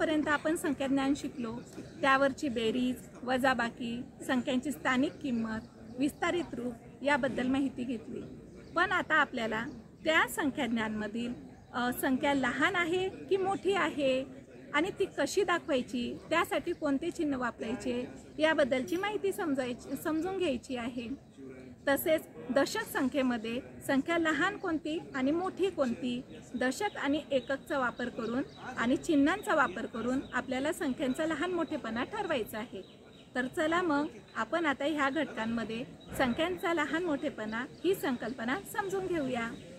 आतापर्यंत आपण संख्याज्ञान शिकलो, त्यावरची बेरीज, वजाबाकी, संख्यांची स्थानिक किंमत, विस्तारित रूप याबद्दल माहिती घेतली। पण आता आपल्याला त्या संख्याज्ञानमधील संख्या लहान आहे की मोठी आहे आणि ती कशी दाखवायची, त्यासाठी कोणते चिन्ह वापरायचे याबद्दलची माहिती समजून घ्यायची आहे। तसेच दशक संख्येमध्ये संख्या लहान कोणती आणि मोठी कोणती, दशक आणि एककचा वापर करून आणि चिन्हांचा वापर करून आपल्याला संख्यांचा लहान मोठेपणा ठरवायचा आहे। तर चला मग आपण आता ह्या घटकांमध्ये संख्यांचा लहान मोठेपणा ही संकल्पना समजून घेऊया।